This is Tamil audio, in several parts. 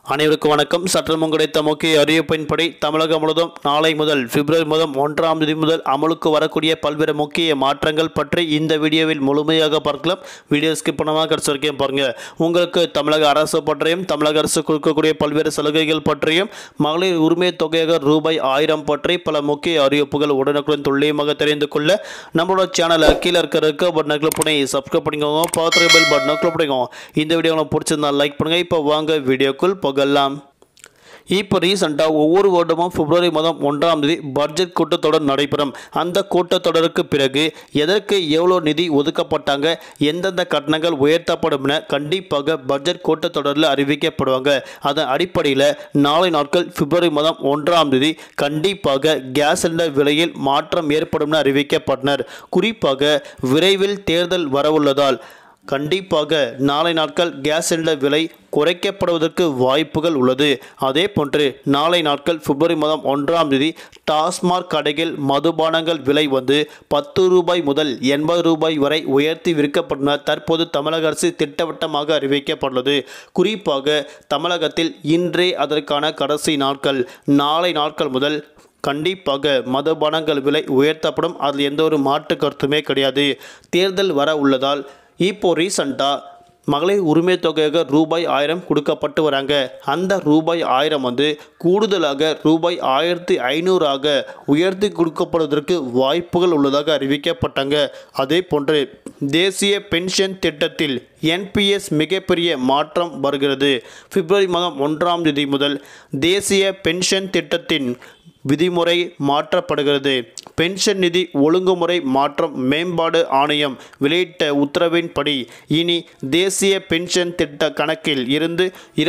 அனைவருக்கும் வணக்கம். சற்றம் கிடைத்த முக்கிய அறிவிப்பின்படி தமிழகம் முழுவதும் நாளை முதல் பிப்ரவரி மாதம் 1ஆம் தேதி முதல் அமலுக்கு வரக்கூடிய பல்வேறு முக்கிய மாற்றங்கள் பற்றி இந்த வீடியோவில் முழுமையாக பார்க்கலாம். வீடியோ ஸ்கிப் பண்ணாமல் கடைசி வரைக்கும் பாருங்க. உங்களுக்கு தமிழக அரசு பற்றியும் தமிழக அரசு கொடுக்கக்கூடிய பல்வேறு சலுகைகள் பற்றியும் மகளிர் உரிமை தொகையாக ரூபாய் 1000 பற்றி பல முக்கிய அறிவிப்புகள் உடனுக்குடன் துல்லியமாக தெரிந்து கொள்ள நம்மளோட சேனலை கீழே இருக்க பட்டனை பண்ணி சப்ஸ்கிரைப் பண்ணிக்கோங்க. பக்கத்துல பெல் பட்டனை கிளிக் பண்ணிக்கோங்க. இந்த வீடியோ உங்களுக்கு பிடிச்சிருந்தா லைக் பண்ணுங்க. இப்போ வாங்க வீடியோக்குள் போகலாம். இப்போ ரீசெண்டாக ஒவ்வொரு வருடமும் பிப்ரவரி மாதம் 1ஆம் தேதி பட்ஜெட் கூட்டத்தொடர் நடைபெறும். அந்த கூட்டத்தொடருக்கு பிறகு எதற்கு எவ்வளோ நிதி ஒதுக்கப்பட்டாங்க, எந்தெந்த கட்டணங்கள் உயர்த்தப்படும் என கண்டிப்பாக பட்ஜெட் கூட்டத்தொடரில் அறிவிக்கப்படுவாங்க. அதன் அடிப்படையில் நாளை நாட்கள் பிப்ரவரி மாதம் 1ஆம் தேதி கண்டிப்பாக கேஸ் சிலிண்டர் விலையில் மாற்றம் ஏற்படும் என அறிவிக்கப்பட்டனர். குறிப்பாக விரைவில் தேர்தல் வரவுள்ளதால் கண்டிப்பாக நாளை நாட்கள் கேஸ் சிலிண்டர் விலை குறைக்கப்படுவதற்கு வாய்ப்புகள் உள்ளது. அதே போன்று நாளை நாட்கள் பிப்ரவரி மாதம் 1ஆம் தேதி டாஸ்மாக் கடைகள் மதுபானங்கள் விலை வந்து 10 ரூபாய் முதல் 80 ரூபாய் வரை உயர்த்தி விற்கப்படும் தற்போது தமிழக அரசு திட்டவட்டமாக அறிவிக்கப்பட்டுள்ளது. குறிப்பாக தமிழகத்தில் இன்றே அதற்கான கடைசி நாட்கள். நாளை நாட்கள் முதல் கண்டிப்பாக மதுபானங்கள் விலை உயர்த்தப்படும். அதில் எந்த ஒரு மாற்று கருத்துமே கிடையாது. தேர்தல் வர உள்ளதால் இப்போ ரீசண்டாக மகளிர் உரிமை தொகையாக ரூபாய் 1000 கொடுக்கப்பட்டு வராங்க. அந்த ரூபாய் 1000 வந்து கூடுதலாக ரூபாய் 1500 உயர்த்தி கொடுக்கப்படுவதற்கு வாய்ப்புகள் உள்ளதாக அறிவிக்கப்பட்டாங்க. அதே போன்று தேசிய பென்ஷன் திட்டத்தில் என்பிஎஸ் மிகப்பெரிய மாற்றம் வருகிறது. பிப்ரவரி மாதம் 1ஆம் தேதி முதல் தேசிய பென்ஷன் திட்டத்தின் விதிமுறை மாற்றப்படுகிறது. பென்ஷன் நிதி ஒழுங்குமுறை மாற்றம் மேம்பாடு ஆணையம் வெளியிட்ட உத்தரவின்படி இனி தேசிய பென்ஷன் திட்ட கணக்கில் இருந்து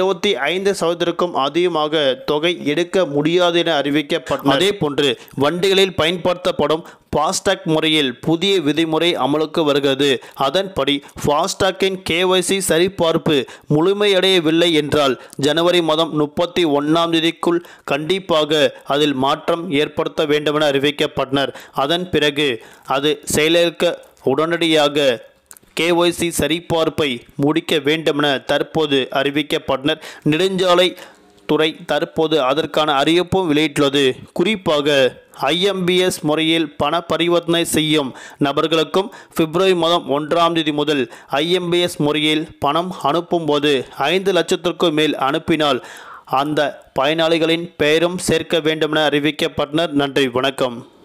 25% அதிகமாக தொகை எடுக்க முடியாது என அறிவிக்கப்பட்டது. அதே போன்று வண்டிகளில் பயன்படுத்தப்படும் ஃபாஸ்டாக் முறையில் புதிய விதிமுறை அமலுக்கு வருகிறது. அதன்படி ஃபாஸ்டாக்கின் KYC சரிபார்ப்பு முழுமையடையவில்லை என்றால் ஜனவரி மாதம் 31ஆம் தேதிக்குள் கண்டிப்பாக அதில் மாற்றம் ஏற்படுத்த வேண்டும் என அறிவிக்கப்பட்டனர். அதன் பிறகு அது செயலிழக்க உடனடியாக KYC சரிபார்ப்பை முடிக்க வேண்டும் என தற்போது அறிவிக்கப்பட்டனர். நெடுஞ்சாலை துறை தற்போது அதற்கான அறிவிப்பும் வெளியிட்டுள்ளது. குறிப்பாக IMBS முறையில் பண பரிவர்த்தனை செய்யும் நபர்களுக்கும் பிப்ரவரி மாதம் 1ஆம் தேதி முதல் IMBS முறையில் பணம் அனுப்பும்போது 5 லட்சத்திற்கும் மேல் அனுப்பினால் அந்த பயனாளிகளின் பெயரும் சேர்க்க வேண்டும் என அறிவிக்கப்பட்டனர். நன்றி, வணக்கம்.